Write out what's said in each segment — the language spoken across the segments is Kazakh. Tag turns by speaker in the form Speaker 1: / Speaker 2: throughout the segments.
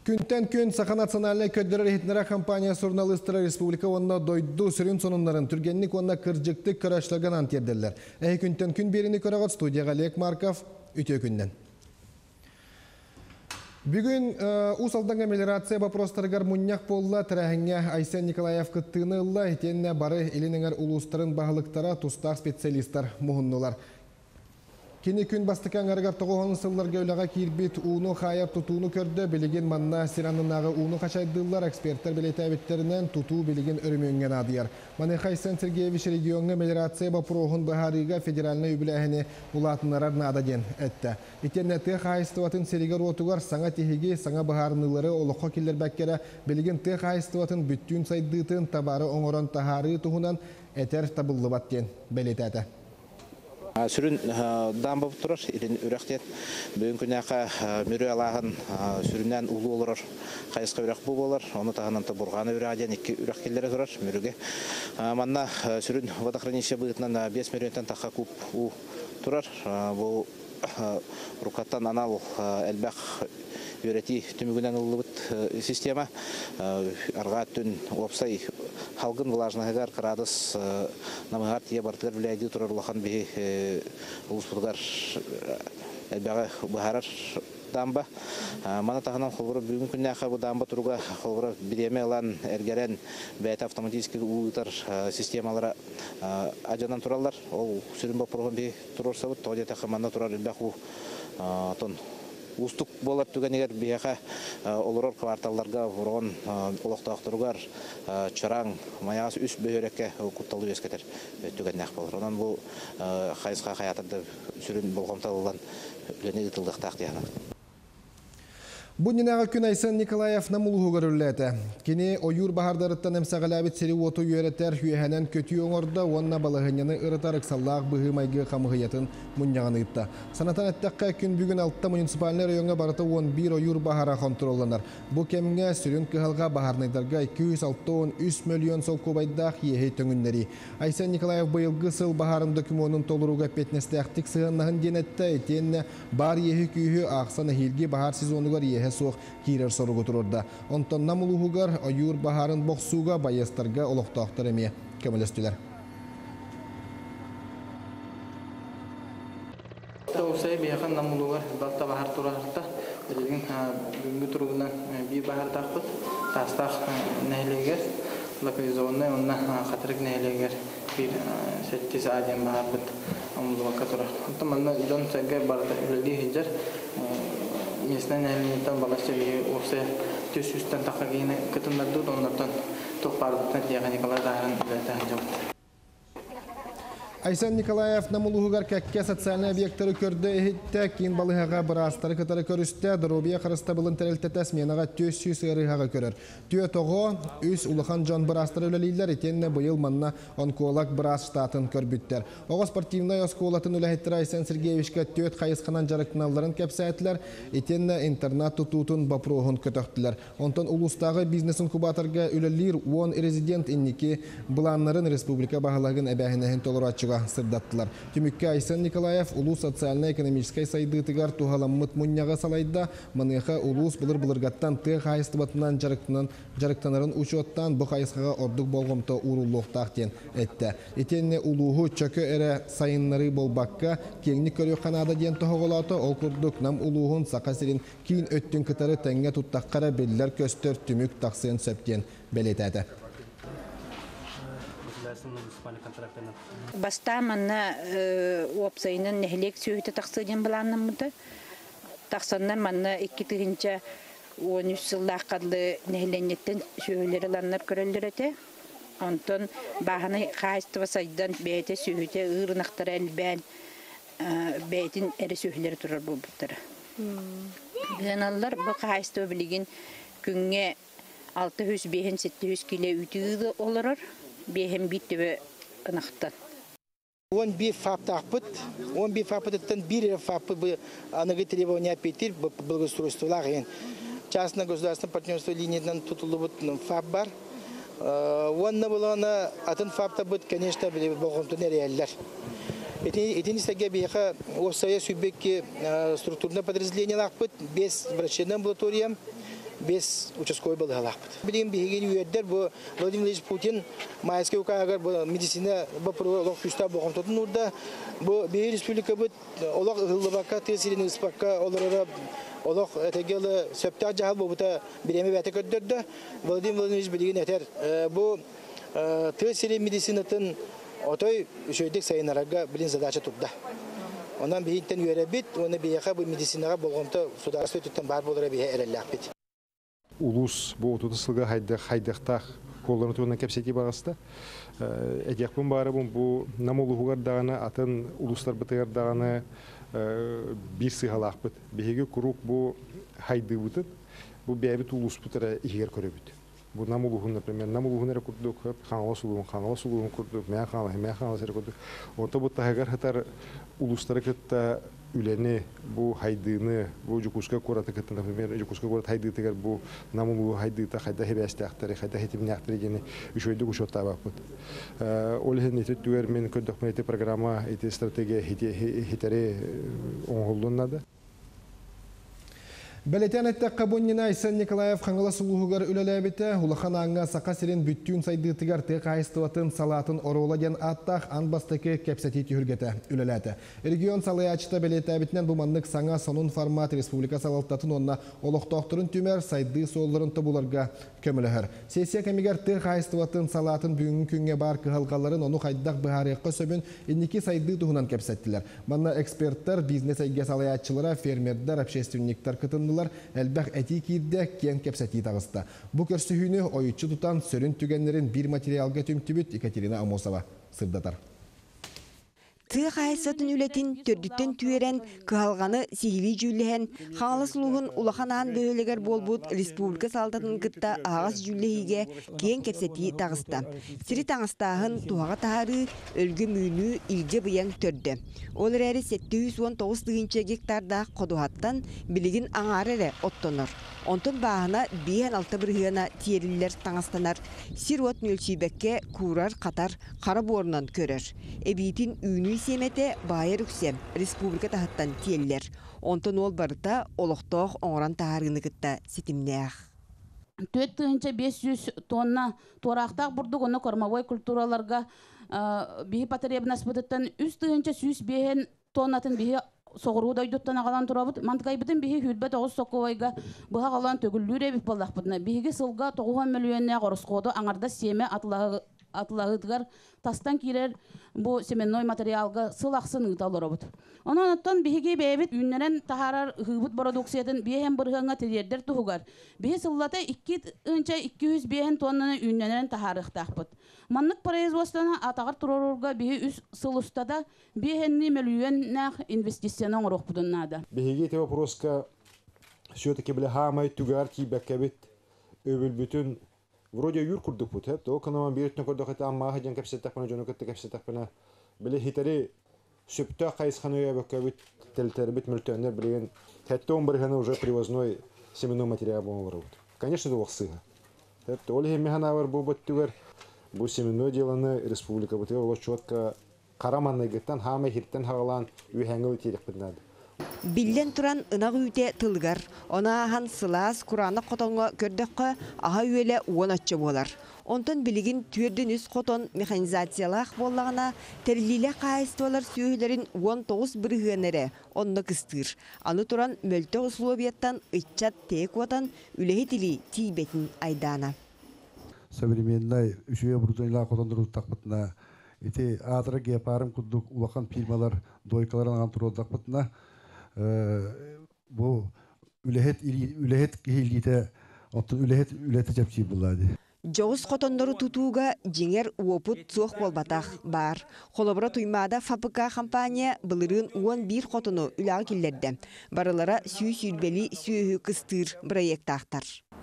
Speaker 1: Күнтен күн Саха национальный көддөрөр хитнера компания журналисттары республика онна дойду сүрін сонунларын түргенник онна кыржыктык көрәшлерген антердерлер. Күнтен күн берini көрәгат студияға Лек Марков үтө күннен. Бүгін усалданға мелиорация вопростарыгар мұнняк болла тәрәхіңе Айсен Николаев кыттыны ылла етенне бары елініңер улустарын бағылықтара тустақ специалисттар мұхыннылар. Кені күн бастықан арығар тоғуғын сылларға өліға кирбет уыны қайап тұтуыны көрді, білеген манна сиранынағы уыны қашайдылар, эксперттер білеті әбеттерінен тұту білеген өрімеңген адыяр. Маны Хайсен Сергеевич регионға мелиорация бапроғын бағарыға федералына үбіләхіне ұлатынларар нададен әтті. Итеннәті қайыстыватын серігер отуғар саңа техеге, саңа бағарынылары олыққа келер бәккері білеген ті қайыстыватын бүттін сайдыйтын табары оңыран тахары тұғынан әтер табылы баттен бәлеті әті.
Speaker 2: Сүрін дамбы тұрыр, ирин үрәқтет. Бүгін күнәқа мүрі алағын сүрінен ұлы олырыр, қайысқа үрәқ бұл болыр. Оны тағынан бұрғаны үрәден 2 үрәқ келдері тұрыр мүріге. Манна сүрін водохранилище бұғытынан 5 миллионтан таққа көп тұрыр. Бұл рұқаттан анал әлбәқ өрети түмігінен ұлы бұд система. Арға түн опсай халгын влажнагар крадыс намагар тие бартыр биледи турар лохан би улуспулгар элбага бахарар дамба мана тагынан холбор бүгүн күннәхә бу дамба туруга холбор биреме алан эргерен бәйт автоматически улутар системалары аҗанан туралар ол сүрүн бапырган би турорса бу тоҗа тахманна турар элбагу тон устук болар түгенегер бияха олорор кварталларга ворон олоктоктургар чараң маягас үс бөйрәккә кутталу ескетер түгеннәк болар. Онан бу хайыска хаятында сүрүн болгомталган ленеге тылдык тактыяна.
Speaker 1: Бұнненағы күн Айсен Николаев намулығы көрілеті. Кені ойыр бағардарыттан әмсағалабет сері оты үйереттер хүйәхәнен көті оңырда, онна балығынені ұрытарық саллақ бұғы майғы қамығыятын мұнняғаны ұтта. Санатан әттәққа күн бүгін алтта муниципаліне районға барыты 11 ойыр бағара контролланар. Бұл кәміңе сүрін кығалға бағарнайдарға 263 миллион сол көбайдақ ехей төңіннері. Айсен Николаев бұйылғы сыл бағарын документын толыруға петнестәқтік сығыннағын денетті етенне бар ехі күйі ақсаны хилге бағар сезонығар ехі соқ кирер соругу турурда. Онтон намулугугар ойур бахарын боксуга байыстарга олоқтақтар эме көмөлөстүлөр.
Speaker 3: Тоосай бияхан намулугар бакта бахар турарта. Билген бүгүнкү туругунан бир бахар тақпыт. Тастах нәйлегер локализованный онна хатырык нәйлегер бир 7 саатен бахар бит. Амулуга турар. Онтон манна жон сәгә барда үлди хиҗер местный нәлинтан балашчы опсе төсүстен тақагыны кытындырды оннан тоқпарбытын диаган Николай Дайран үләтән жабыт.
Speaker 1: Айсен Николаев намулугугар кәкке социальный объекттары көрді ehitті кейін балығаға бірастары кытары көрісті дұробия қырыста бұлын тәрелтеті сменаға 400 ырыға көрір. Түйе тоғы үс улыхан жон бірастары өлелейлер етенне бұйыл манна онколог бірас штатын көрбіттер. Оғы спортивный осколатын үләхеттір Айсен Сергеевичке түйет қайысқанан жарықтыналарын кәпсәйтлер етенне интернат тұтутын бапроғын көтөқтілер. Онтан улустағы бизнес инкубаторға үлелер 10 резидент иннеки бұланларын республика бағалағын әбәхінәхін толыратчыға сырдаттылар. Түмікке Айсен Николаев улус социально-экономическай сайдытыгар туғаламмыт мұнняға салайда маныға улус бұлыр-бұлырғаттан тық хайыстыбатынан жарықтанарын учоттан бұ хайысқаға ордық болғымты уруллуқтақтен әтті. Етенне улуғу чөкі әрі сайынлары болбаққа кеңні көрі қанада ден тұғылаты ол күрдік нам улуғын сақасырын кейін өттін кітары тәңге тұттаққара белілер көстір түмік тақсын сөптен бәлетәді.
Speaker 4: Баста манна опсайнын нәһлек сөйті тақсыден біланным мұды. Тақсаннан манна 2-13 жыллақ қадлы нәһленеттен сөйлері ланнар көрілдер өте. Онтон бағаны қайысты басайдан бәйті сөйті ұғырнақтар әлбән бәйтін әрі сөйлері тұрар бұл бұттары. Ғаналар бұл қайысты білеген күнге 600-700 келе үтігі олырыр. Бейхем биттебе ынақтан.
Speaker 5: 11 фап тақпыт, 11 фапыттан бір фапы анығы требования петир благоустройстволар. Частное государственное партнерство линиядан тұтылы бұт фап бар. Онна болғана атын фапта бұт, конечно, болғымтын реаллар. Этин истеге бейха офсая субъекти структурное подразделение лақпыт, без врачебной амбулаториям, 5 участковый балыгалақпыт. Білген бейген үйеддер бұл Владимир Ильич Путин майская укагар медицина олық күста боғымтатын ұрда. Бұл бейген республика бұд олық ғылыбаққа, тесірін ұспаққа олық әтегелі сөптақ жағал бұбыта біреме бәті көддерді. Владимир Владимирович білген әтер бұл тесірін медицинатын отой үшөйдік сайынарарға білін задача тұтда. Ondan beyitten üyere bit, onu beyaka bu medisinaga bolğumta sudağa sötütten bar bolara beye erellak bit.
Speaker 6: Улус bu 30 сылга хайдактак колларны туган кепсети багыста. Эдекпен бары bu намолугар дагана атын улустар бытыр дагана бир сыгалак бит. Беге курук bu хайды бутып, bu бебит улус бутыра игер көрөбүт. Bu namuluğun, например, namuluğunları kurduk, kanala suluğun kurduk, meyakanala seri kurduk. Orta bu tahagar hatar ulusları kıtta üleni, bu haydığını, bu Cukuska kuratı kıtta, например, Cukuska kurat haydığı tegar bu namuluğu haydığı ta hayda hebeste aktarı, hayda hetimini aktarı gene üçoyduk uşotta bakıp. Olhen eti tüver men kördük men eti programa, eti strateji hiteri oğulluğunladı.
Speaker 1: Beleten ettek kabunina Isen Nikolaev Hangala Suluğugar ülelebite, Hulahan Anga Sakasirin büttüğün saydığı tek ayıstıvatın salatın orolagen attaq anbastaki kepseti tühürgete ülelete. Region salayaçta beletebitinden bu manlık sana sonun format Respublika salaltatın onna oluq doktorun tümer saydığı solların tabularga kömülühür. Sesiya kemiger tek ayıstıvatın salatın büyüngün künge bar kıhalgaların onu haydaq bihariyakka söbün indiki saydığı tuhunan kepsettiler. Manna ekspertler, biznes ayge salayaççılara, fermerler, общественниктер kıtındılar. Elbək əti kirdə ken kepseti tağısta. Bu körsühünü oyutçu tutan sörün tügenlerin bir materialga tümtübüt Ekaterina Amosova sırdatar.
Speaker 7: Tığ qayısatın ületin tördütten tüyeren kıhalganı sihili jüllehen Hangala Suluğun Ulahanağın böğüleger bolbut Respublika saldatın kıtta ağız jüllehige ken kepseti tağısta. Siri tağıstağın tuhağa taharı ölgü müynü ilge bıyan tördü. Olur eri 719 hektarda koduhattan biligin ağarere ottonur. Ontun bağına bihen alta bir hıyana tiyeriller tağıstanar. Sirot nölçibekke kurar katar kara borundan körür. Ebitin ünü semete bayar üksem Respublika tahattan tiyeller. Ontun ol barıta oluqtoğ oğran taharını kıtta sitimneğ.
Speaker 8: 4500 tonna toraqtaq burduk onu kormavoy kulturalarga bihi patarебnas bıdıttan üst tığınca süs bihen tonnatın bihi soğuruğu doyduttan ağalan turabıt. Mantıkaybıdın bihi hülbet oğuz sokovayga bıha ağalan tögüllüre bih ballaq bıdına. Bihigi sılga 9 milyonuna qorusqodu аңарда seme atılağıdgar tastan kirer bu semennoy materialga sılaqsın ıtalorabıt. Ondan bihigi beybit ünlenen taharar hıbıt produksiyatın bihen bırhanga teriyerder tuhugar. Bihi sılata 200 bihen tonnana ünlenen taharıqtaqbıt. Manlık производствона атағар турорурга биһи үс сылустада биһенни миллионнах инвестициянан орохпудуннада.
Speaker 6: Беге те вопроска все-таки бля хамай тугар тибекебит öbülbütün вроде юр курдук бут хеп то канаман биртне көрдөх эт амма хаҗан кепсеттак бана жону кетте кепсеттак бана биле хитери сөптө кайсханыя бекебит телтербит мөлтөннөр билген хеттон бир хана уже привозной семенной материал болор. Конечно, это ваксыга. Хеп то оле механавар бу буттугар bu seminör dilanı Respublika butega olo çotка Karamanlıgıttan hame hirtten hağalan ühengil tirekpinnadı.
Speaker 7: Billen turan ınaq üte tılgar. Ona ahan sılas Kur'an'a qotonga kördökka aha üele uonatçı bolar. Ondan biligin tüyerdün üst qoton mekanizatsiyalaq bollağına terliyle qayıstolar süyülerin 19 bırığınere onna kıstır. Anı turan möltö uslubiyattan ıççat tek vatan ülehi dili tibetin aydana.
Speaker 9: Современный үшüye бурдайла котондуру такпытына эти атыры гепарым кудук улахан фирмалар дойкаларын ан турдакпытына бу үлехет килите отун үлете жапчы булады.
Speaker 7: Жоғыз қотондары тұтуға жеңер уопут суық болбатақ бар. Қолыбыра туймада фабрика компания бұлырын 11 қотыны үлағы келдерді. Барылара сүй-сүйілбелі сүйі кыстыр проекттақтар.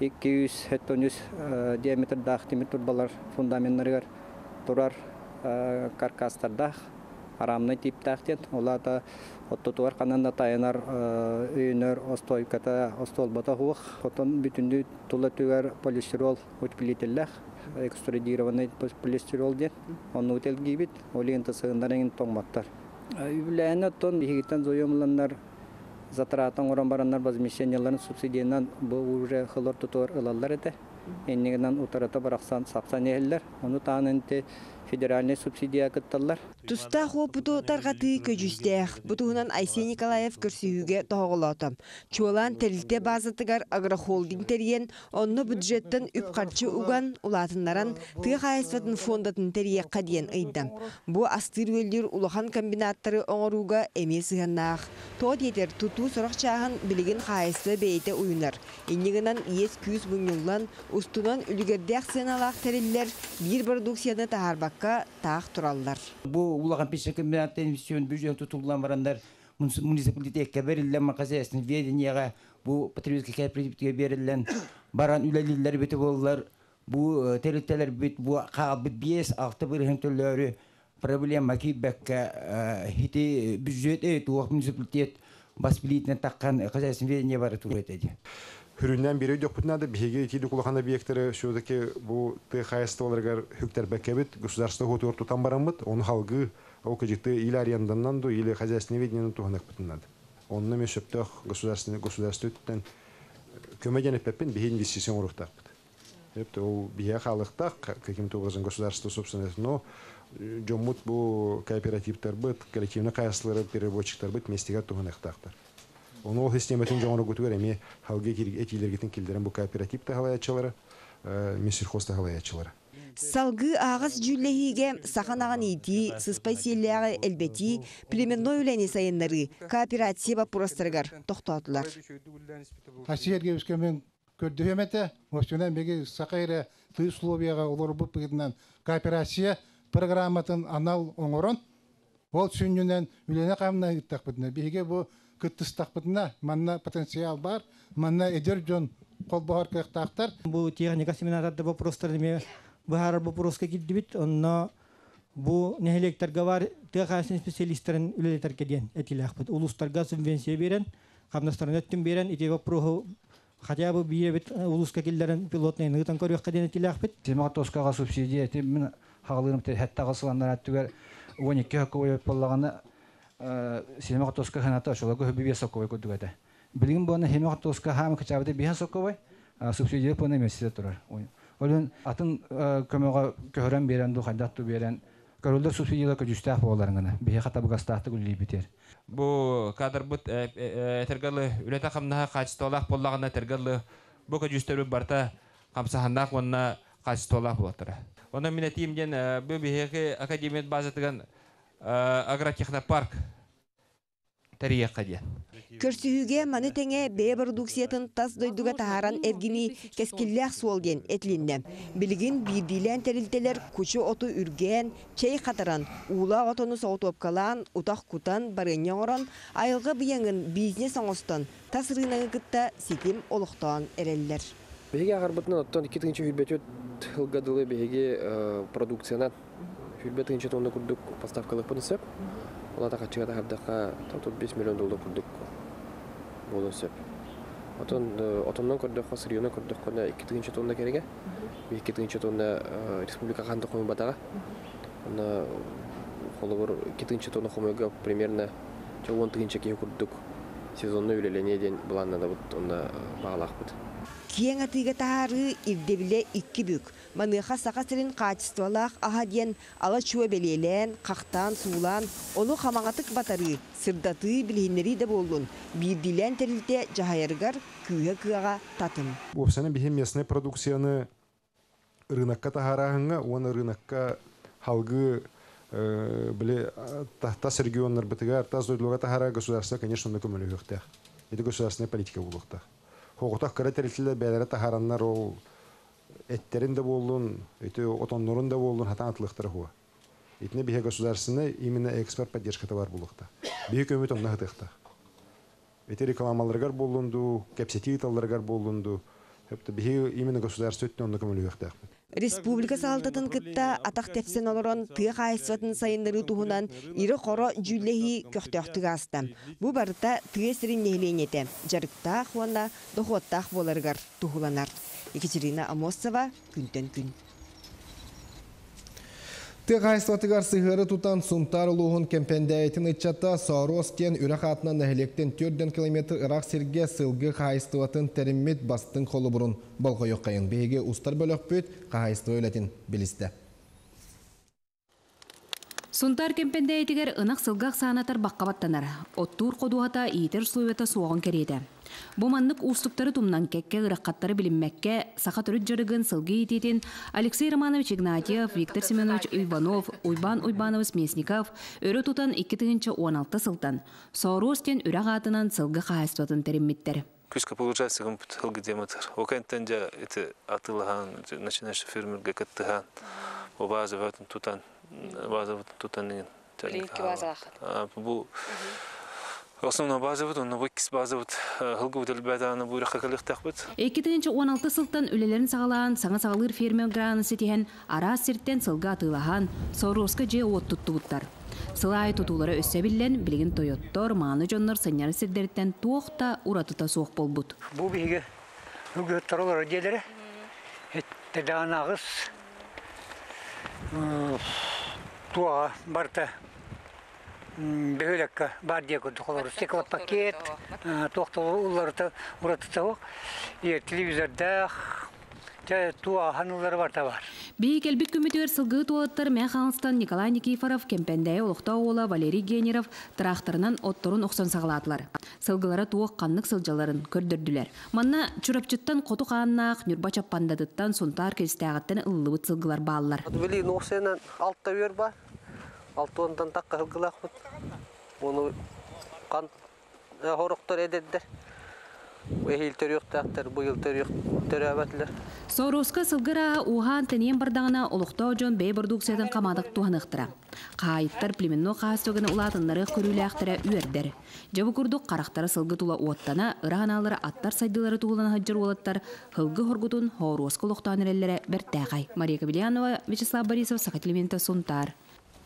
Speaker 10: 200 диаметр дақтимир турбалар фундаменттер турар каркастардах арамный типтахтен олата оттотуар кананда таянар үйнөр остойката остолбата хух потом бүтүндү тулатугар полистирол утилителлах экструдированный полистирол ден onu утел гибит олента сыгындарың тоңматтар үйләне тон бигиттен зоемланнар Затратан оран бараннар возмещенияларын субсидиянан бұл уже хылор тутуар ылалар эте. Эннигинан утарата бараксан сапсан эхеллер. Оны таанынты федеральный субсидия кытталлар.
Speaker 7: Туста хопуту таргаты көжүстэх. Бутугунан Айсей Николаев көрсүүгө тоголотом. Чуалан терилте базатыгар агрохолдинг терген, онны бюджеттен үпкарчы уган улатыннаран тыга хайсватын фондатын терьекка диен ыйдам. Бу астыр өлдүр улахан комбинаттары оңоруга эмес ыганнах. Тот етер туту соракчагын билигин хайсы бейте уюнар. Иннигинан иес күз буңюллан устунан үлгердек сеналак териллер бир продукцияны тахарбакка таах тураллар.
Speaker 11: Бу улахан пешен комбинатты инвестицион бюджет тутулган барандар муниципалитетке берилен маказиясын веденияга бу потребительский кооперативге берилен баран үлелилер бити боллар. Бу территориялар бит бу кабы 5-6 бирген төлөрү проблема кибекке хити бюджет туак муниципалитет баспилитне таккан казаясын ведения бары туретеди.
Speaker 6: Хүрүннән бире дök бутнады биге тиди кулахана объекттері шөдәке бу ТХС-ларга хүктер бәкәбит государство хутур тутан барамыт, он халгы о кыжыкты ил аренданнан до или хозяйственный ведение туханак бутнады. Онны мешөптөх государствоттан көмәдән пеппен бе инвестицион урыктак. Эпте ол бия халыкта каким-то образом государство собственность, но жомут бу кооперативтер бит, коллективный каяслары переводчиктер бит местеге туханактактар. Onu sistematin jonru götürür emi halga etилергетин килдерен бу кооперативте халаячылары, мессерхозта халаячылары.
Speaker 7: Салгы агыс жүллехиге саханаган ити, сыспайсиелләгы элбети, племенной үләне сайыннары кооператива пурастыргар тоқтатылар.
Speaker 12: Асиерге үскемен көрдүхемете, мөстөнен беги сакайра тый условияга олор бу пигинен кооперация программатын анал оңорон, ол сүннүнен үләне камна иттак битне. Беге бу кыттыстакпытына манна потенциал бар, манна эдер жон колбахар кыктактар.
Speaker 13: Бу техника семинарда вопростарыме бахар вопроска кидбит, онно бу нехелектерге бар техасин специалисттарын үлелетер кеден этилахпыт. Улустарга субвенция берен, кабнастарын өттүн берен, ите вопросу хотя бы биребит улуска киллерин пилотный нытан көрөк кеден этилахпыт.
Speaker 14: Сематоскага субсидия тем хагалырым те хатта гасыландар аттыгар 12 хакы боллаганы Синема тоска ханата шолого хобби соковой кодугата. Билгин бона хема тоска хам качабде биха соковой субсидия пона месте турар. Олен атын көмөгө көрөн берен ду хадатту берен көрөлдөр субсидиялар көжүстах боларыңына. Биха хатабы гастахты гүлли битер.
Speaker 15: Бу кадр бут этергалы үлета камнаха качтолак боллагына этергалы бу көжүстөр барта камсахандак онна качтолак болотура. Онда мен этимден бу бихеге академият базатыган агротехнопарк тарихка дия.
Speaker 7: Көрсүүгө маны теңе бе продукциятын тас дойдуга тахаран эргини кескиллях суолген этлинне. Билигин бирдилен терилтелер кучу оту үрген, чей катаран, ула отону соотопкалан, утак кутан барыняңоран, айылга бияңын бизнес оңостон, тас рынагы кытта сетим олуктан эреллер.
Speaker 16: Беге агарбытын оттон 2-нче хүлбөтөт хылгадылы беге продукциянан хүлбөтүнчө тонна курдук поставкалык бунсеп. Олата качыга тахардакка 5 миллион доллар курдук болосеп. Отоннон көрдөккө сырыйына көрдөккө 2-нче тонна кереге. 2-нче тонна республика кандык койм батага. Аны холобор 2-нче тонна хомойга примерно 10-нче ке курдук сезонный үлелене ден буланна да бут онда багалакпыт.
Speaker 7: Киен атыга тахары ирдебиле 2 бүк. Маныха сакасырын качестволах ахаден ала чуа белелен, кактан суулан, ону хамаңатык батары, сырдаты билинери де болдун. Бирдилен терилте жахайыргар күйе-күйеға татым.
Speaker 6: Опсаны бихе местный продукцияны рынокка тахарахыңа, оны рынокка халгы биле тас регионнар битыгар, тас дойдулуга тахара государство, конечно, на көмөлүгөктах. Это государственная политика булуктах. Хоғытақ кара терилтелер бәлері тахараннар ол эттерин де болдун, отоннорун да болдун, хатан атлықтары хуа. Итне бихе государственный именно экспорт поддержката бар булықта. Бихе көмет онна хытықта. Эти рекламаларгар болунду, кепсетивиталаргар болунду. Бихе именно государство өттен онна көмөлүгөктақ.
Speaker 7: Республика салтатын кытта атақ тепсен олорон тыға айсватын сайындары туғынан ири қоро жүллехи көқтөқтігі астам. Бұ барыта тыға сірін нехленеті. Жарықтақ уанна доходтақ боларғар туғыланар. Екатерина Амосова, күнтен күн.
Speaker 1: Тыгайстатыгар сыгыры тутан сунтар улуғын кемпендәйтін итчата Сорос кен үрі қатынан нәхелектен 4 километр Ирақ сирге сылғы қайыстыватын тәріммет бастың қолы бұрын болғы yoqqayın. Бейге ұстар бөлік бөт қайыстывы өлетін білісті.
Speaker 17: Сунтар кемпендәйтігер ынақ сылғақ сағанатар баққабаттанар. Оттур қодуғата иетер суевета суағын керейді. Бұ маннық ұстықтары тұмнан кәкке ұраққаттары білінмәкке сақа түріт жарығын сылғы ететін Алексей Романович Игнатьев, Виктор Семенович Иванов, Уйбан Уйбанович Месников өрі тұтан 2-16 сылтан. Соростен үрақ атынан сылғы қайыстуатын тәрімметтер.
Speaker 18: Күшкі получается гымпыт хылғы дематыр. Окайнтан жа атылыған, начинающий фермерге каттыған, о базы ватын тұтан. База вот тут они. Бу основная база вот, но выкис база вот, хылгы утылбада аны буйрак калыктак бит.
Speaker 17: 2-16 сылтан үлелерин сагалаан, саңа сагалыр фермер гранысы тиһен ара сирттен сылга атылахан, Сороска же от туттуттар. Сылай тутулары өссө билен билген Тойоттор, мааны жоннор сыньяры сирдерттен туокта уратыта суок болбут.
Speaker 19: Бу биге хылгы таралар делери. Теданагыс туа барта бөлөккө бар дегенде колор стеклопакет токтолорду уратып телевизорда туа ханулар бар.
Speaker 17: Би келбик күмүтөр сылгы туаттар Механстан Николай Никифоров, Кемпендәй Олуктаула Валерий Генеров тракторынан отторун оксон сагалатлар. Сылгылары туок каннык сылжаларын көрдөрдүлөр. Манна чурапчыттан коту каннак Нюрба чаппандадыттан сунтар кестагаттан ыллыбыт сылгылар баалар.
Speaker 20: Били ноксенен алтта бер бар. Алтондан такка сылгылак. Оны кан хороктор эдеддер.
Speaker 17: Сороска сылгыра ухан тенен бардағына олықтау жон бей продукциядан қамадық туғанықтыра. Қайыттар племенно қастығыны ұлатынлары көріліқтірі үйердер. Жабы күрдік қарақтары сылғы тұла уаттана, ұрағаналары аттар сайдылары туғылан хаджыр олаттар, хылғы хоргутын Сороска ұлықтауын әрелері бәрттәғай. Мария Кабелянова, Вячеслав Борисов, Сахатилимента, Сунтар.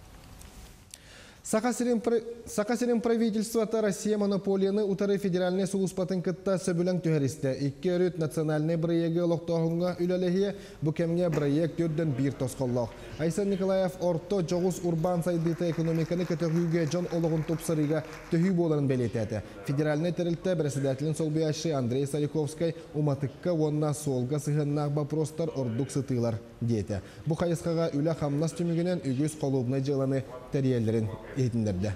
Speaker 1: Сакасирин правительството Россия монополияны утары федеральный сугуспатын кытта сөбүләң төһәристе. 2 өрөт национальный проекты локтоһунга үләләһе бу кемгә проект 4-1 тосқоллақ. Айсан Николаев орто жогус урбан сайдыта экономиканы көтөгүгә жон ологун топсырыга төһү боларын белетәте. Федеральный терилтә председателин солбияшы Андрей Сариковский уматыкка вонна солга сыгыннак вопростар ордук сытылар диете. Бу хайыскага үлә хамнас түмүгенен үгүз колубны жыланы тәрияләрен eğitimlerde.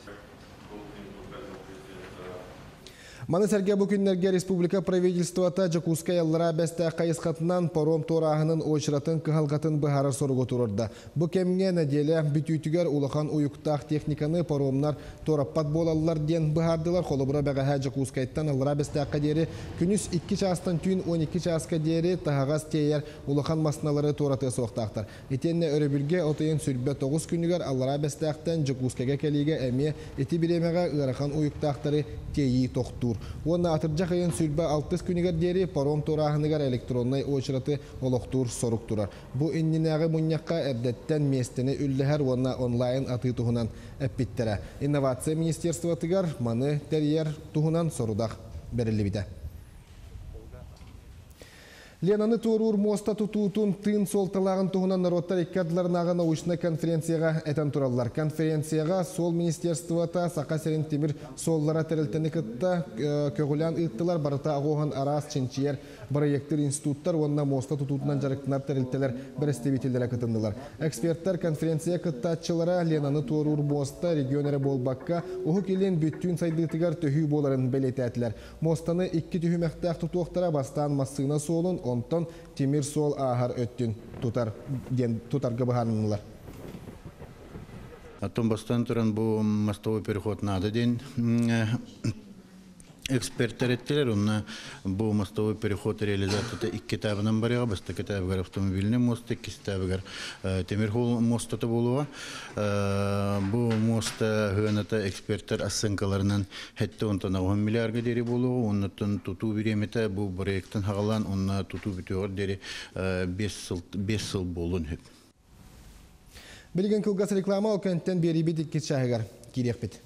Speaker 1: Маны сәрге бүкінлерге республика правительствота Жакускай яллара бәсті қайысқатынан паром торағының очыратын кығалғатын бұхары сорғы тұрырды. Бұ кемге нәделі бүтүйтігер улахан уюқтақ техниканы паромнар тораппат болалылар ден бұхардылар. Қолыбыра бәғаға Жакускайттан яллара бәсті қадері күнүс 2 частан түйін 12 часка дері тағағаз тейер улахан масыналары тораты соқтақтар. Етенне өрібілге отайын сүрбе 9 күнігер аллара бәстіқтен Жакускайға кәліге әме еті біремеға ұрахан уюқтақтары тейі тоқтур. Онна атыржақ айын сүрбі 6 күнігер дері паром торағынығар электроннай очыраты олықтур сорук турар. Бұ иннинағы мұньяққа әрдеттен местені үлләхәр онна онлайн аты тұғынан әппеттері. Инновация министерствотығар маны тәрьер тұғынан сорудақ бәрілі биді. Ленаны Турур моста тутутун тын солталағын туғынан народтар иккадыларынағы научны конференцияға әтен туралар. Конференцияға сол министерствота Сакасерин Темир соллара тәрілтіні кітті көгілян ұйттылар барыта ағуған арас ченчиер проекттер институттар онна моста тутутунан жарықтынар тәрілтелер бірістебетелері кітінділар. Эксперттар конференция кіттатчылара Ленаны Турур моста регионері болбаққа ұғы келен бүттін сайдығытығар төхүй боларын бәлетәтілер. Мостаны 2 түйімәқтәқ тұтуқтара бастан массығына солын онтон темир сол ахар өттін тутар габаханылар.
Speaker 21: Аттон бастан туран бу мостовой переход надо ден эксперттер еттелер, онна бу мостовой переход реализацияда 2 китабынан барыга, баста китабыгар автомобильный мост, 2 китабыгар темир хол мостата болуа. Бу моста хыаната эксперттер оценкаларынан хетте онтан 10 миллиардга дери болуа, оннан туту биремете бу проекттен хагалан, онна туту бүтөгөр дери 5 жыл болун хеп.
Speaker 1: Билген кылгас реклама окенттен бери бит 2 чагыгар кирек бит.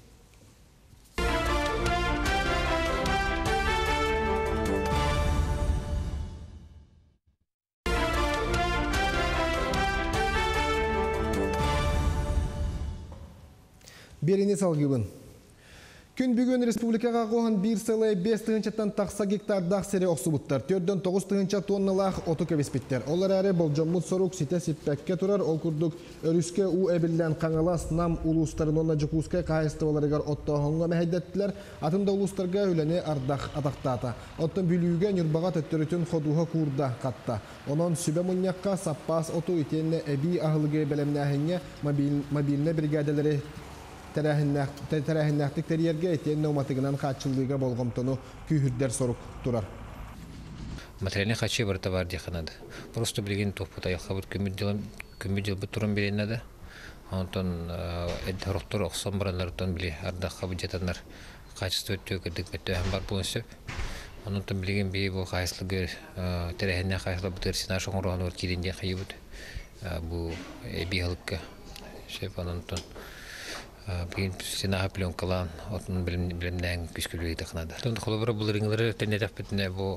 Speaker 1: Берини салгыбын. Күн бүгін республикаға қоған 1,5 тығынчаттан тақса гектардақ сере оқсыбыттар. 4-9 тығынча тонналақ оты көбеспеттер. Олар әрі болжаммыт сорук сите сиппәкке тұрар. Ол күрдік өріске у әбілден қаңалас нам улустарын онна жүкускай қайыстываларығар отта оңға мәхедеттілер. Атында улустарға өлене ардақ атақтата. Оттың бүліуге нүрбаға төттірітін қодуға курда қатта. Онын сүбе мұньяққа саппас оту итенне әбі ағылығы бәлемнәхінне мобиліне бригаделері тәрәхіннәқтік тәрерге етен нөматығынан қатшылыға болғымтыны күйірдер сорук тұрар.
Speaker 2: Материальный хачи барта бар деханады. Просто білген топпыта яқабыт көмедел бұт тұрын беренады. Онтон әдді оқсан баранлардан біле ардаққа бұджетанлар качество өттөкірдік мәттөйін бар бұлын сөп. Онтон білген бей бұл қайсылығы тәрәхінне қайсылы бұтыр сена шоңырғаны өр керенде қайы бұд. Бұл әбей ғылыққа сөп онтон Бин сина пленкалан отун билимден күскүлүй тахнада. Тон холобра булырыңлары тенетеп битне бу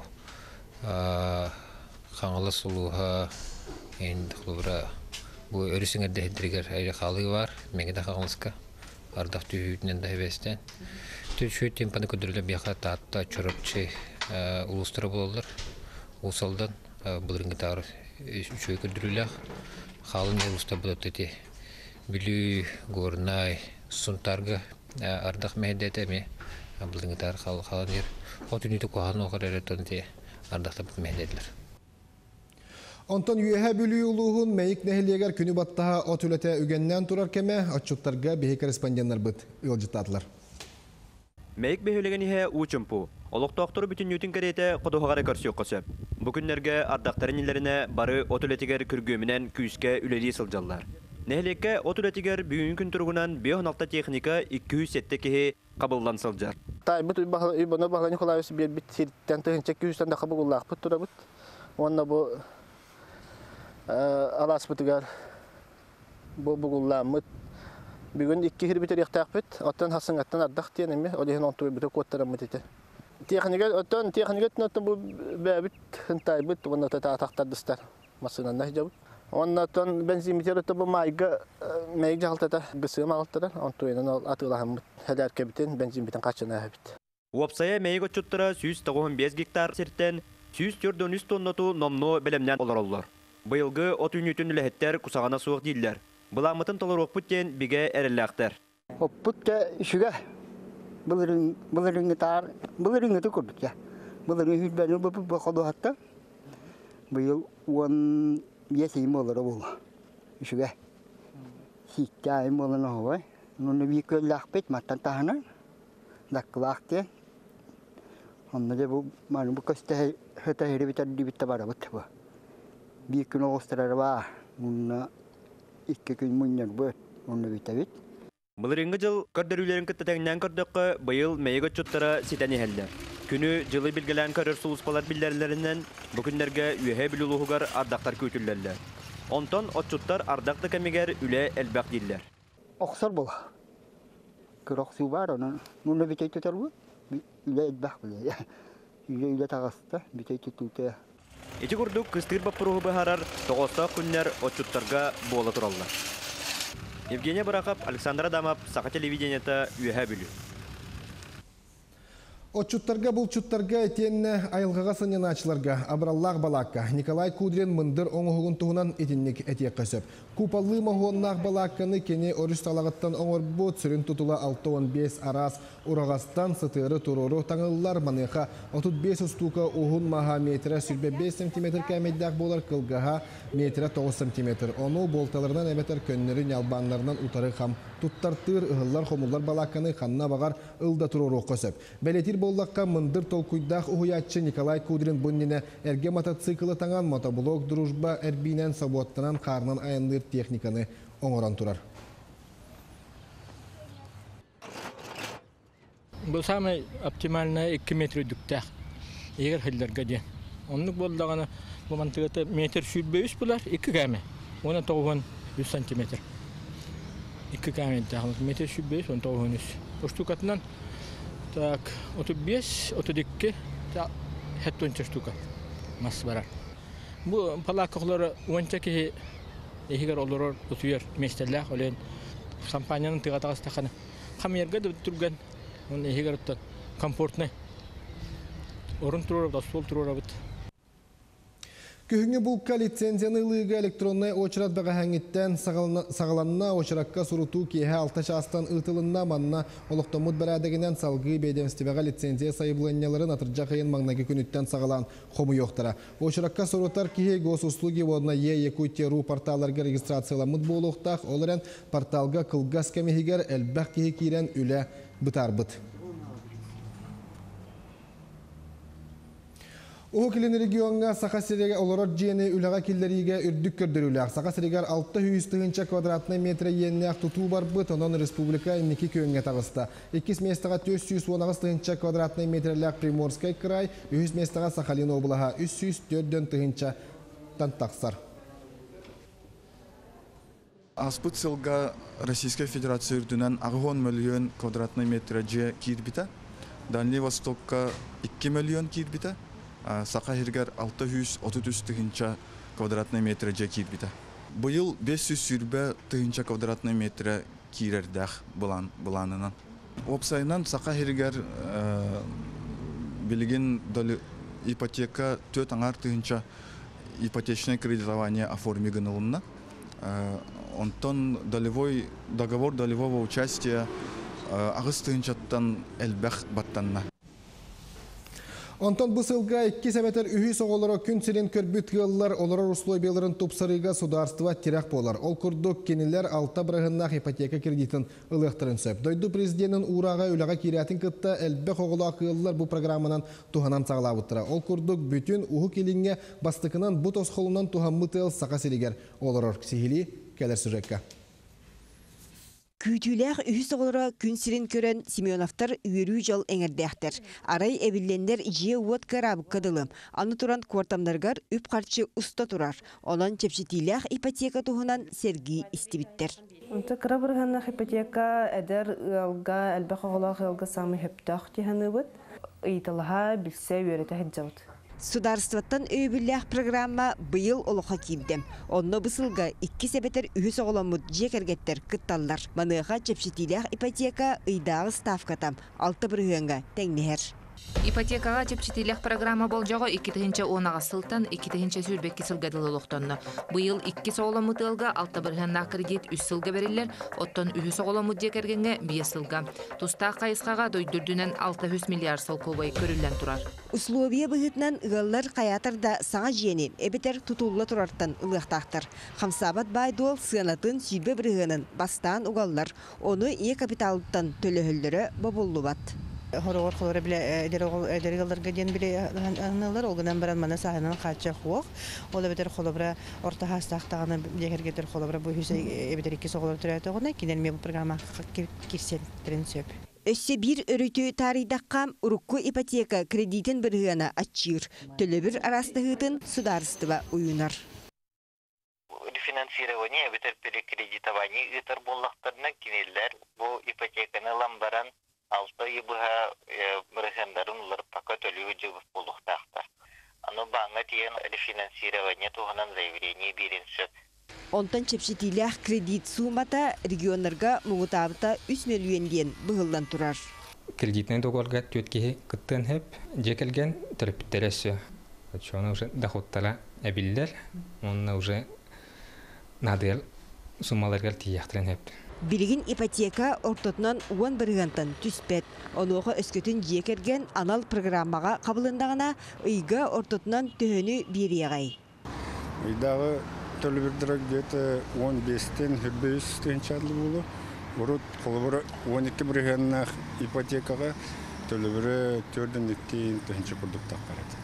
Speaker 2: хаңалы сулуха эн холобра бу өрүсүңө дедиргер айры халы бар. Меге да хаңылыска ардак түйүтнен да эбестен. Түшү темпаны көдүрүлө бияка татта чоропчы улустары болдур. Усалдан булырыңы тары үчөй көдүрүлө халын улуста болотти. Билүү горнай Сунтарга ардах мәдәтеме булдыңдар халан ер. Отүнүтү кухан огар тонте ардахта мәдәтләр.
Speaker 1: Онтон юеһә бүлүү улуһун мәйик нәһилегәр күнү баттаһа от үләтә үгәннән турар кеме отчуттарга беһи корреспондентлар бит ылжытатлар.
Speaker 22: Мәйик беһөлегән иһә учумпу. Олық тоқтыры бүтін нютин кәрейті қодуғағары көрсі өққысы. Бүкіндерге ардақтарын елеріне бары от үлетігер күргөмінен күйіске үлелі сылжалар. Нәхлекке от үлетігер бүйін күн тұрғынан 5-6 техника 200 кеге қабылдан сылжар.
Speaker 5: Тайбыт үйбаны бағланы қолайысы бір біт сирттен тұхынча 200-тен де қабылғылақ бұт тұра бұт. Онна бұл алас бұтығар бұғылламыт. Бүгін 2 хирбитер яқтақ бұт. Оттан хасыңаттан ардақ тенеме, олеген 10 бұты көттарамыт еті. Техника оттан бұл бәбіт хынтайбыт, онна тақтардыстар масынанна жабыт. Оннан бензиметр бұл майга мәйік жағалтада гысығым ағылттырар, онтойынан атылағым хәләр кәбітен бензиметен қачына әбіт.
Speaker 22: Уапсая мәйік отчуттыра 195 гектар серттен 143 тоннату номно бәлемнен олар олар. Бұйылғы от үнютін үләхеттер құсағана суық дейілер. Бұламытын толыр оқпыттен біге әріләқтер.
Speaker 23: Оқпытта үшіге бұлырыңы түкірдік. Бұлырыңы хүлбәні бұл қоду хатта. Бұйыл 10 олары бұл. Үшіге. Сикті айым оланы ғой. Нүні бей көлләқ бет, маттан тағына. Даққылақ кен. Онда де бұл көсті хөті хері бітер дебітті бара бұт. Бей күн оғыстырары ба. Мұнна 2 күн мұннер бұт. Мұнны біті бет.
Speaker 22: Бұлырыңғы жыл көрдірулерін күттетәңнен көрдіққы бұйыл мәйік отчуттара сетәне әлдер. Күні жылы білгелән көрір сұлыспалар білдерлерінен бүкіндерге үйе білулуғығар ардақтар көйтілдерлер. Онтон отчуттар ардақты кәмегер үлі әлбәқ дейілер.
Speaker 23: Оқсар бұл. Күр оқсу бар, оның мұны бітей тұтар бұл. Үлі әлбәқ бұл. Үлі тағасты, бітей тұтуты.
Speaker 22: Ечі күрдік күстір баппыруғы бұхарар тоғыста күннер отчуттарға болы тұралар. Евгения Барахов, Александр Адамов, Саха телевидениета үйе білу.
Speaker 1: Отчуттарга бұл чуттарга етенне айылғаға сынен ачыларға абраллақ балаққа Николай Кудрин мындыр оңығығын туғынан етіннік әтек қөсіп. Купаллы мағуыннақ балаққаны кене орыс талағыттан оңыр бұд сүрін тұтыла 6-15 арас ұрағастан сытыры тұрыры таңылылар манеха 35 ұстуға оғын маға метрі сүрбе 5 см кәмейдәк болар қылғаға метрі 9 см. Оны болталарынан әбетер көннері нялбанларынан ұтары қам тұттартыр ұғылар қомылар балаққаны қанна бағар ұлда тұрыры қөсіп. Бәлетір боллаққа мындыр толкуйдақ ұғыятчы Николай Кудрин бұнніне әрге мотоциклы таңан мотоблок дружба әрбейнен сабуаттанан қарнан айынлыр техниканы оңыран тұрар.
Speaker 24: Бұл самый оптимальный 2 метр дүктәқ, егер хылларға ден. Онлық болдағаны бұл мантығыты метр сүрбейіс бұлар 2 кәме, оны 9 сантиметр. 2 кәме дәғылық метр сүрбейіс, оны 9 штукатынан 35-32 хәттонча штука мас барар. Бұл палаққылары уанча егер олар өтуер местелләқ, олен компанияның тыға тағыстақаны хамерга да турган. Он егерт комфортный. Орын турабыт, сол турабыт.
Speaker 1: Күхіңі бұлқа лицензияны лыға электронный очырат баға хәңіттен сағаланна очыракка сұруту кейі 6 шастан ұтылынна манна олықтамыд бәрәдігінен салғы бейдемстебеға лицензия сайыбланяларын атыржа қайын маңнаги күніттен сағалан қомы yoқтыра. Очыракка сұрутар кейі госуслуги водына Якутия.ру порталарға регистрацияламыд болуқтақ, оларен порталға қылғас кәмегер әлбәқ кейі кейрен үлі бұтарбыт. Уһукилин регионга Сахасиреге олорот жиэни үлэҕэ киллериге үрдүк көрдөрүлээх. Сахасирегер 600 квадратный метр йеннээх тутуу барбыт, онон республика 2 көнгө тагыста. 2 местага 419 квадратный метрлээх Приморскай край, 100 местага Сахалин облаха 304 тантаксар.
Speaker 3: Аспыт сылга Российская Федерация үрдүнен 10 миллион квадратный метр же кирбита. Дальний Востокка 2 миллион кирбита. Сахасирегер 633 квадратный метр же кирбита. Быйыл 500 сүрбе тыгынча квадратный метр кирердах буланынан. Опсайнан Сахасирегер билген ипотека 4 аңар тыгынча ипотечное кредитование оформигынылынна. Онтон договор долевого участия агыс тыгынчаттан элбэх баттанна.
Speaker 1: Онтон бысылга 2 сәбәтер үйі соғылары күн сирен көрбіт ғылылар олары условияларын топсарыға сударстыва тирек болар. Ол күрдік кенелер 6 бірағыннақ ипотека кредитін ұлықтырын сөп. Дойду президентін ұраға үліға керетін күтті әлбәқ оғыла қылылар бұл программынан туғанан сағылауыттыра. Ол күрдік бүтін ұғы келінге бастықынан бұт осқолынан туғанмы тыл сақа сирегер оларыр. Сихили кәлер сүрекка.
Speaker 7: Күйтүләх үхіс оғылыра күн сирин көрен Семеновтар үйеру жол әңірдәқтір. Арай әбілендер же уот қарабы қадылым. Аны туран квартамдаргар үп қарчы ұста турар. Онан чепшетиләх ипотека туғынан серги истибиттер.
Speaker 4: Қарабырғаннақ ипотека әдер ұлға, әлбәқ оғылақ ұлға самы хөптақ тиханы бұд. Ыйтылға білсе өреті әджауд.
Speaker 7: Сударстваттан өйбілләх программа быйыл олуға киімдем. Онны бысылға 2 сәбетер үхіс оғыламыд жекергеттер кытталлар. Маныға чепшетиләх ипотека ыйдағы ставкатам 6 біргенға тәңнехер.
Speaker 8: Ипотекаға чепчетилек программа болжағы 2-10 онаға сылтан 2-10 сүрбекке сылғадылы лоқтонны. Бұйыл 2 соғыламы тылға 6 біргенна кредит 3 сылға берілер, оттан 3 соғыламы декергенге 5 сылға. Туста қайысқаға дойдүрдүнен 600 миллиард сыл көбай көрілден тұрар.
Speaker 7: Условия бұғытнан ұғалар қаятарда саңа жиенен әбетер тұтулы тұрартан ұлықтақтыр. Қамсабат байдуал сығанатын сүйбе біргенін бастан ұғалар, оны капиталыттан төлі бабулы бат.
Speaker 4: Хорогор холора биле эдергаларга ден биле аналар олгынан баран мана саханан кача хуак. Ола бетер холобра орта хастактаганы дегергетер холобра бу хүсө эбетер 2 соголор төрөтөгөнө кинелме бу программа кирсен принцип.
Speaker 7: Өссе бир өрөтө таридаққам урукку ипотека кредитин біргіна атчыр. Төлі бір арастығытын сударыстыва уюнар.
Speaker 9: Рефинансирование, бетер перекредитование ытар боллақтарына кинеллер бу ипотеканы ламбаран алты ебыға біргендарын ұлар пока төлеу жығып болуқтақтар. Аны баңа тиен рефинансирование туғынан заявление берінсі.
Speaker 7: Онтан чепшетилях кредит сумата регионларга мұғытабыта 3 миллион ден бұғылдан тұрар.
Speaker 25: Кредитный договорға төткеге күттен хеп, жекелген түріптересі. Оны уже доходтара әбілдер, оны уже надел суммаларға тияқтырын хеп.
Speaker 7: Билигин ипотека ортотунан 10 біргантан түспет. Онуға өскөтін жекерген анал программаға қабылындағына ұйға ортотунан төхіні берияғай.
Speaker 26: Ұйдағы төлі бірдірі где-то 15-тен 500-тен чарлы болу. Ұрыт қолыбыры 12 бірганнақ ипотекаға төлі бірі 4-2-тен түхінші құрдықтақ барады.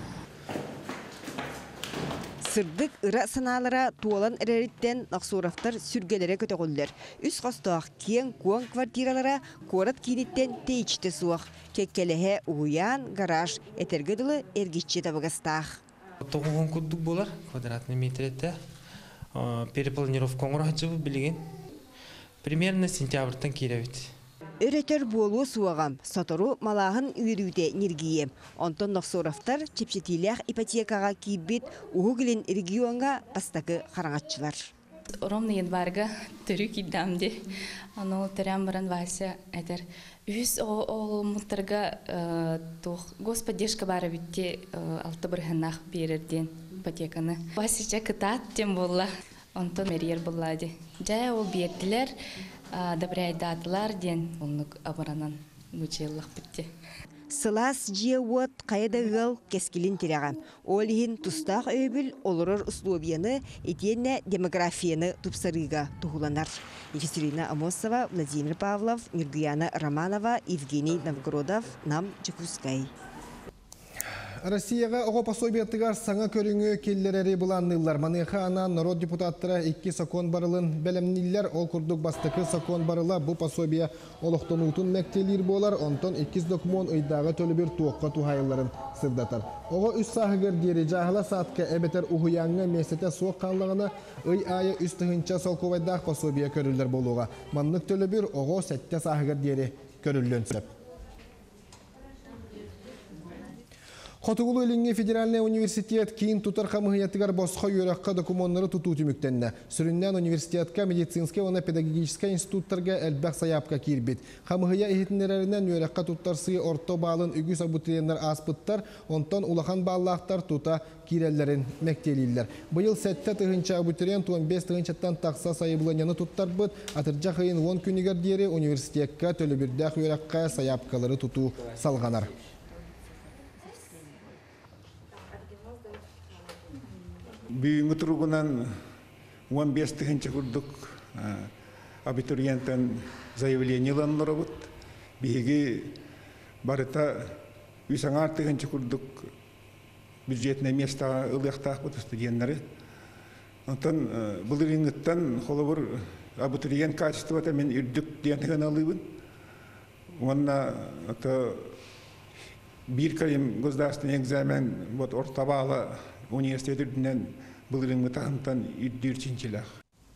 Speaker 7: Сырдык ыра саналара туолан эреріттен нақсурафтар сүргелері көтіғылдер. Үс қостуақ кен куан квартиралара корат кейіттен тейчті суақ. Кеккелеге уян, гараж, этергеділі ергетче табығастақ.
Speaker 27: Тоғуғын күддік болар, квадратный метретті. Перепланировка оңыра жыбы білген. Примерно сентябрьтан кейлевет.
Speaker 7: Өретер болу суағам, сатору малағын үйрүйде нергейем. Онтон нақсурафтар чепшетилях ипотекаға кейбет уғылен регионға бастақы қараңатчылар.
Speaker 10: ровно январга түрік идамде. Аны терям баран Вася әдер. Үз ол мұттарға господдержка бары бітте 6 бірханақ берерден ипотеканы. Васича кытат тем болла. Онтон мерьер боллади. Жай ол берділер, добряй датылар ден олнық абаранан мүчеллық бітте.
Speaker 7: Сылас жиауыт қайда ғыл кескілін терегам. Олихин тұстақ өйбіл олырыр условияны етенне демографияны тұпсарыға тұғыланар. Екатерина Амосова, Владимир Павлов, Миргияна Романова, Евгений Новгородов, Нам Чекускай.
Speaker 1: Россияға оғы пособиятыгар саңа көріңі келлерері бұланнылар. Маныға анан народ депутаттары 2 сакон барылын бәлемнілер ол күрдік бастықы сакон барыла бұл пособия олықтың ұтын мәктелер болар, онтон 2 документ ұйдағы төлі бір туаққа тухайыларын сырдатар. Оғы үс сағығыр дері жағыла саатқа әбетер ұғыяңы месете соқ қанлығына ұй айы үстігінші солковайдақ пособия көрілдер болуға. Манлық төлі бір оғы сәтте сағығыр дері көрілден сөп. Хотугулу Илинге федеральный университет кейін тутар қамығыятығар босқа үйраққа документары тұту түміктенні. Сүріннен университетка, медицинская оны педагогическая институттарға әлбәқ саяпқа кирбет. Қамығыя ехетінерерінен үйраққа тұттарсы орто балын үгіз абутриенлер аспыттар, онтан улахан баллақтар тута киреллерін мәктелейлер. Бұйыл сәтті тұғынша абутриен 15 тұғыншаттан тақса сайыбылanyаны тұттар бұд, атыржа қайын 10 күнігер дері университетка төлі бірдәқ үйраққа саяпқалары тұту салғанар.
Speaker 11: Бүйінгі тұрғынан 15 тұхынчы күрдік абитуриенттен заявленияланлары бұд. Бейгі барыта 3 тұхынчы күрдік бюджетіне местаға ұлықтақ бұд студенттері. Онтан бұл реңіттен қолы бір абитуриент качествода мен үрдік дейінтіген алыбын. Онна бір кайым государственный экзамен ортабалы университеттерінен бұлырыңғы тағымтан үддірчіншілік.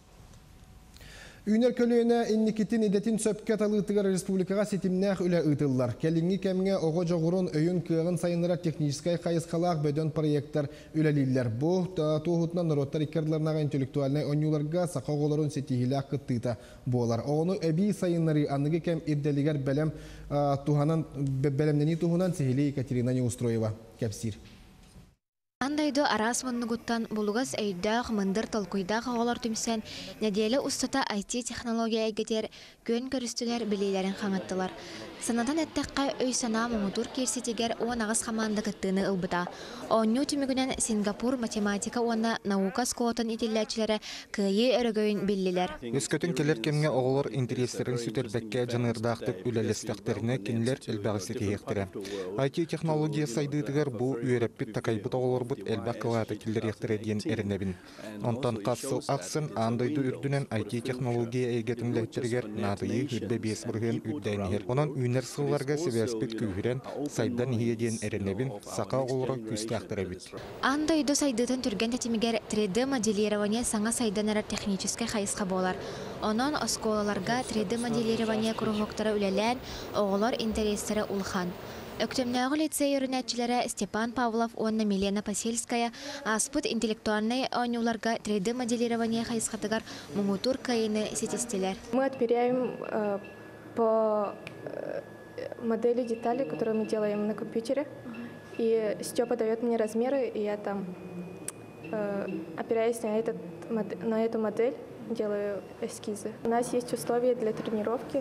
Speaker 1: Үйнер көлііне инникетін едетін сөпке талықтығар республикаға сетімнәқ үлі ұтылар. Кәліңгі кәмге оғы жоғырын өйін күйіғын сайыныра техническай қайысқалақ бөден проекттар үлелейлер. Бұл туғытынан народтар иккерларнаға интеллектуальный оңюларға сақоғыларын сетігіләқ қыттыйта болар. Оғыны өбей сайынлары анығы кәм ирделігер бәлемнені туғынан Сехиле Екатерина Неустроева. Кәпсир.
Speaker 12: Андайдо арас мұннығыттан бұлығыз әйдәғ мұндыр талқойдағы ғалар түмсен, нәделі ұстата IT технология әгетер көн көрістілер білейлерін қаңыттылар. Санадан әттәққа өй сана мұңытур керсетегер оған ағыз қаманды күттіні ұлбыта. Оңню түмігінен Сингапур математика оңна наука скотын етелләтчілері күйе өрігөйін білілер.
Speaker 13: Өскөтін келер кемге оғылыр интерестерін сүтербәкке жанырдақтық үләлестәқтеріне кенлер әлбәғісі кейектірі. IT технология сайдыдығыр бұл үйереппіт тақайбыт оғылыр бұд әлбәқ қылаты келер ектіреден әрінебін. Онтан қассыл ақсын андайды үрдінен IT технология әйгетімләттіргер надыйы хүрбе бес бұрғын үрдәйнігер. Онан үйнер сылларға себеспет күйірен сайдан хиеден әрінебін сақа оғылыры күстәқтірі бүт.
Speaker 12: Андайды сайдытын түрген тәтімігер 3D моделирование саңа сайдан әрі техническай қайысқа болар. Онан осколаларға 3D моделирование күріғықтары үләлән оғылар интерестері ұлған. Өктемнәғы лицей үрінәтчілері Степан Павлов, онна Милена Пасельская, аспыт интеллектуальный оңюларға 3D моделирование қайысқатығар мұңутур кайыны сетестелер.
Speaker 14: Мы отмеряем по модели деталей, которые мы делаем на компьютере. И Степа дает мне размеры, и я там, опираясь на эту модель, делаю эскизы. У нас есть условия для тренировки,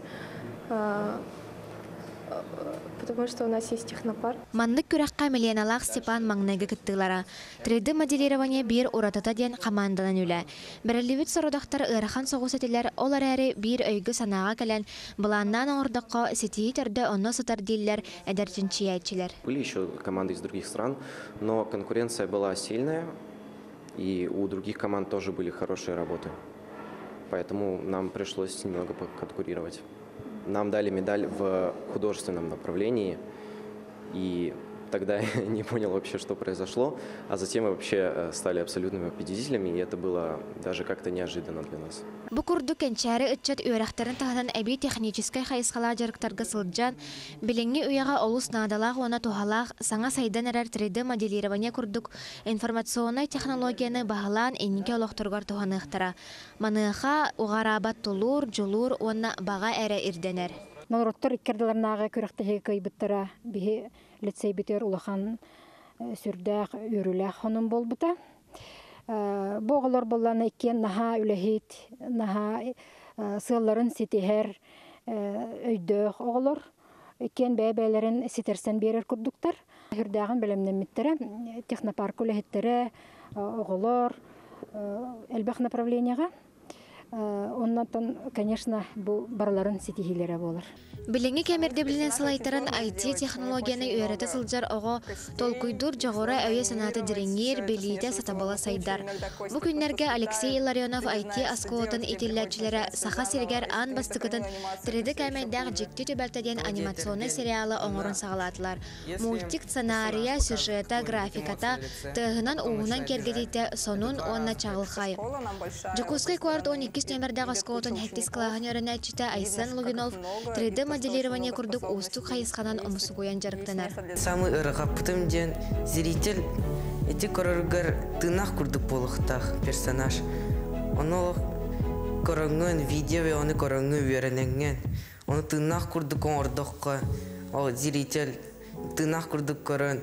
Speaker 14: потому что у нас есть технопарк.
Speaker 12: Маннык күрәккә Миленалак Степан маңнайгы кыттылара. 3D моделирование бир уратата ден команданан үлә. Бәрәлебит сородактар ырахан согус этеләр, олар әре бир өйгө санага калән, буланнан ордакка сетитердә онно сатар дилләр, әдәрченчиятчылар.
Speaker 15: Были еще команды из других стран, но конкуренция была сильная, и у других команд тоже были хорошие работы. Поэтому нам пришлось немного поконкурировать. Нам дали медаль в художественном направлении, и тогда я не понял вообще, что произошло, а затем мы вообще стали абсолютными победителями, и это было даже как-то неожиданно для нас.
Speaker 12: Бу курдук кенчәре ытчат үйрәхтәрен таһанан әби техническай хайыскала жарыктарга сылджан, биленги уяга олус надалак она тухалак, саңа сайдан әрәр 3D моделирование курдук, информационный технологияны баһалан эннике олохторгар туханыктара. Маныха угарабат тулур, жулур, онна бага әрә ирденер.
Speaker 6: Налроттор иккердаларнага көрәктәге кайбыттара бихи лицей битер улахан сүрдәк үрүләк хонун болбута. Боғылар болланы иккен наха үләхит, наха сылларын сетихер өйдөк оғылар. Иккен бәйбәлерін сетерсен берер күрдуктар. Хүрдәғын білімнен миттері, технопарк үләхеттері, оғылар, әлбәқ направленияға. Оннан, конечно, бұл барларын сетихилері болар.
Speaker 12: Биленги кемерде билен салайтарын IT технологияны үйрәтә сылжар ого толкуйдур жагора әйе санаты диренгер белите сатабала сайдар. Бу күннәргә Алексей Илларионов IT асколотын итилләчләре саха сиргәр ан бастыкытын 3D камердагы җикти төбәлтәдән анимационный сериалы оңорын сагалатлар. Мультик сценария, сюжета, графиката тыгынан уунан кергедите сонун онна чагылхай. Жукускай кварт 12 номердагы асколотын хәттис кылаган өрәнәчтә Айсан Лугинов 3D моделирование курдук устук хайысханан омсугуян жарыктанар.
Speaker 16: Самый ырыгаппытым ден зритель эти короргар тынах курдук болуктах персонаж. Оно корongын видео и оны корongы үйрененген. Оны тынах курдук ордокка. О зритель тынах курдук корон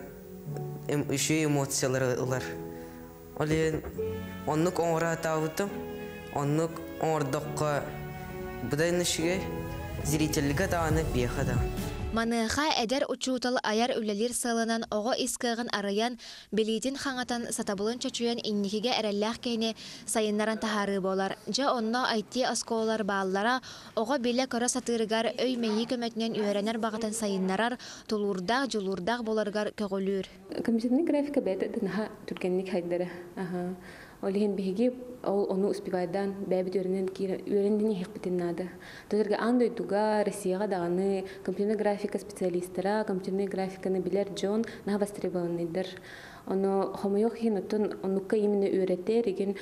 Speaker 16: еще эмоциялар ылар. Олен оннук оңра табытым. Оннук ордокка будайнышыгай зрительга тааны бехада.
Speaker 12: Маныха эдер учутал аяр үлелер сылынан ого искыгын арыян билитин хаңатан сатабылын чачуян инникиге әрәлләх кейне сайыннаран тахары болар. Жа онно IT асколар бааллара ого биле кора сатырыгар өй мейі көмәтінен үйренер бағытан сайыннарар тулурдақ, жулурдақ боларгар көгөлүр.
Speaker 17: Компьютерный графика бәді дынаха түргенник хайдары. Олеген беги ол оны успевайдан бәбит өренден хикбитин нада. Тозерге андай туга Россияга даганы компьютерный графика специалисттара, компьютерный графиканы билер Джон на востребованныйдыр. Оны хомойох хинутун онукка именно үйрәтер еген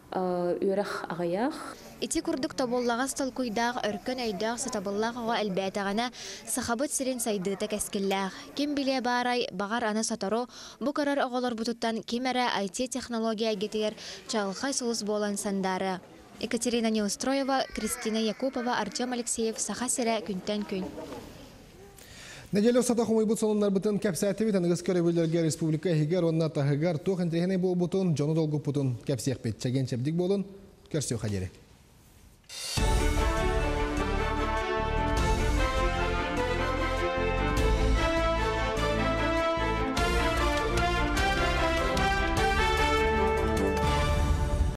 Speaker 17: үйрәх агаяк.
Speaker 12: Ити курдук табыллагас толкуйдаг өркөн өйдөк сатабыллагага әлбәтәгәнә сахабыт сирен сайдыта кәскилләг. Ким биле барай багар аны сатаро бу карар оголор бутуттан кимәре IT технология гетер чалхай сулус болан сандары. Екатерина Неустроева, Кристина Якупова, Артем Алексеев, Сахасире күнтән күн.
Speaker 1: Неделю сата хумой бут сонуннар бутын кәпсәте бит аныгыз көрәбеләргә республика һигәр онна тагыгар тохан трехне бу бутын жону долгу бутын кәпсәк бит чәген чәбдик болын көрсө хәҗәре.